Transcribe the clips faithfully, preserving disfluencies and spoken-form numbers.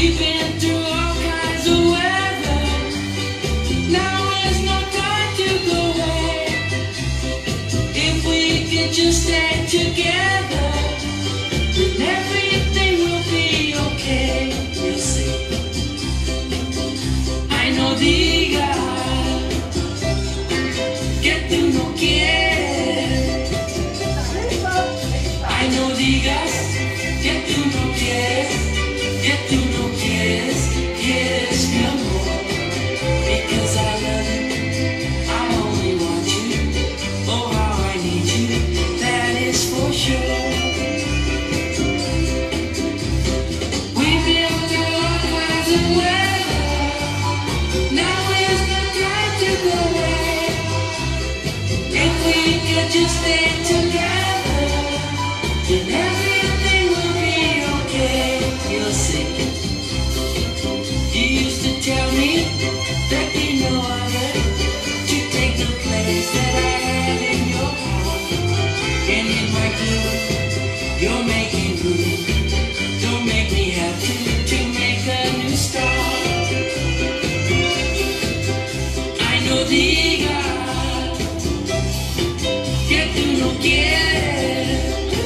We've been through all kinds of weather. Now is no time to go away. If we could just stay together, then everything will be okay. We'll see. I know digas que tú no quieres. I know digas que tú no quieres, que tú no quieres, quieres mi amor. Because I love you, I only want you. Oh, how I need you, that is for sure. We've been through all kinds of weather. Now is the time to go away. If we could just stay together, then everything will be okay. You'll see. You used to tell me that you know I had to take the place that I had in your heart. And in my good, you're making good. Don't make me have to, to make a new start. I know digas que tú no quieres.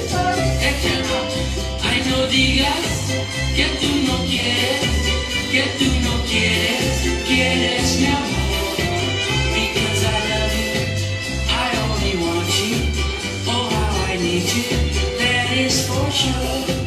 I know digas que tú no quieres, que tú no quieres, quieres mi amor. Because I love you, I only want you. Oh, how I need you, that is for sure.